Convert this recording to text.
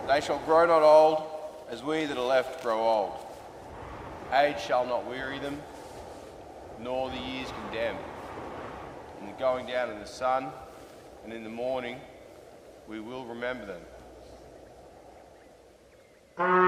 They shall grow not old, as we that are left grow old. Age shall not weary them, nor the years condemn. In the going down of the sun, and in the morning, we will remember them.